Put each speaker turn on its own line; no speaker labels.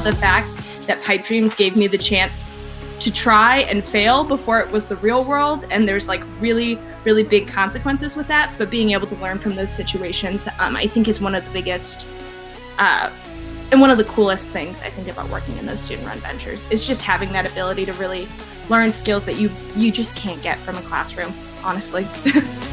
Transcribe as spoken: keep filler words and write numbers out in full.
the fact that Pipe Dreams gave me the chance to try and fail before it was the real world, and there's like really, really big consequences with that. But being able to learn from those situations, um, I think is one of the biggest uh, and one of the coolest things I think about working in those student-run ventures is just having that ability to really learn skills that you you just can't get from a classroom, honestly.